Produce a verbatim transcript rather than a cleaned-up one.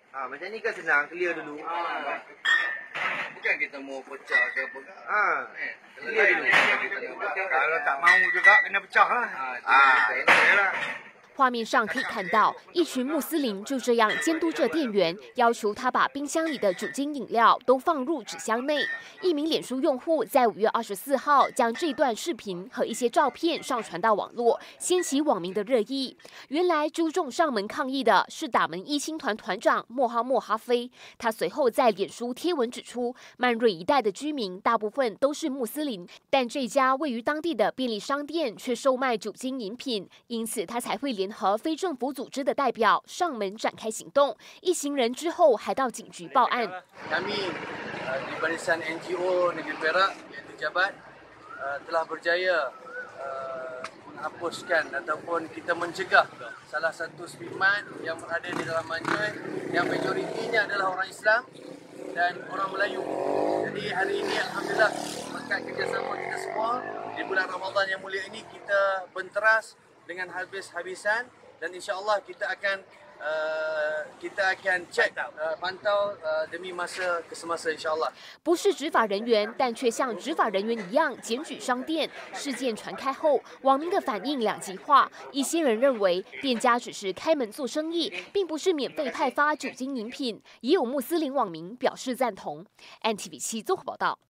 Ah, macam ni kan senang, clear dulu. Ah. Bukan kita mau pecah ke apa ke. Ah, Eh, clear dulu. kita nak pecah. Kalau tak mau juga kena pecah lah. Ah, Ah, lah. 画面上可以看到，一群穆斯林就这样监督着店员，要求他把冰箱里的酒精饮料都放入纸箱内。一名脸书用户在五月二十四号将这段视频和一些照片上传到网络，掀起网民的热议。原来朱重上门抗议的是打门一星团团长莫哈默哈菲。他随后在脸书贴文指出，曼瑞一带的居民大部分都是穆斯林，但这家位于当地的便利商店却售卖酒精饮品，因此他才会联合非政府组织的代表上门展开行动。一行人之后还到警局报案。 Kami uh, di barisan N G O Negeri Perak iaitu Jabat uh, telah berjaya uh, menghapuskan ataupun kita mencegah salah satu speedman yang berada di dalam Manjoy yang majoritinya adalah orang Islam dan orang Melayu. Jadi hari ini alhamdulillah berkat kerjasama kita semua di bulan Ramadan yang mulia ini kita benteras dengan habis-habisan dan insya-Allah kita akan uh, kita akan cek uh, pantau uh, demi masa ke semasa insya-Allah。 不是执法人员，但却像执法人员一样检举商店。事件传开后，网民的反应两极化。一些人认为店家只是开门做生意，并不是免费派发酒精饮品。也有穆斯林网民表示赞同。N T V 七综合报道。